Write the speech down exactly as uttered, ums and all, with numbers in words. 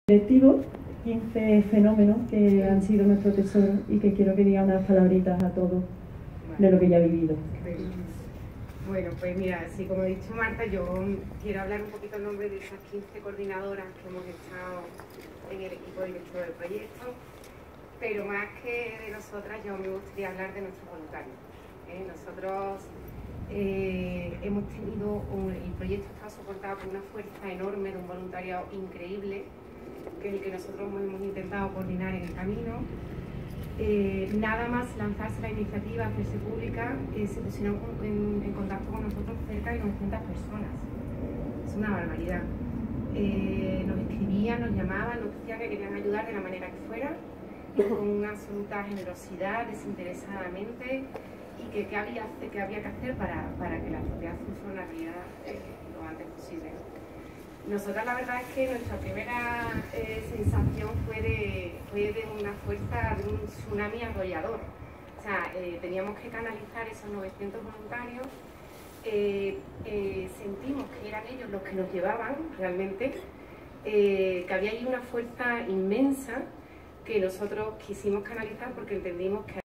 Directivo, quince fenómenos que han sido nuestro tesoro y que quiero que diga unas palabritas a todos de lo que ya he vivido. Bueno, pues mira, así como ha dicho Marta, yo quiero hablar un poquito en nombre de esas quince coordinadoras que hemos estado en el equipo directivo del proyecto, pero más que de nosotras, yo me gustaría hablar de nuestros voluntarios. ¿eh? Nosotros eh, hemos tenido, un, el proyecto está soportado por una fuerza enorme de un voluntariado increíble, que es el que nosotros hemos intentado coordinar en el camino. Eh, nada más lanzarse la iniciativa, hacerse pública, eh, se pusieron en, en contacto con nosotros cerca de novecientas personas. Es una barbaridad. Eh, nos escribían, nos llamaban, nos decían que querían ayudar de la manera que fuera, y con una absoluta generosidad, desinteresadamente, y que qué había, que había que hacer para, para que la sociedad funcionara eh, lo antes posible. Nosotras la verdad es que nuestra primera eh, sensación fue de, fue de una fuerza, de un tsunami arrollador. O sea, eh, teníamos que canalizar esos novecientos voluntarios, eh, eh, sentimos que eran ellos los que nos llevaban realmente, eh, que había ahí una fuerza inmensa que nosotros quisimos canalizar porque entendimos que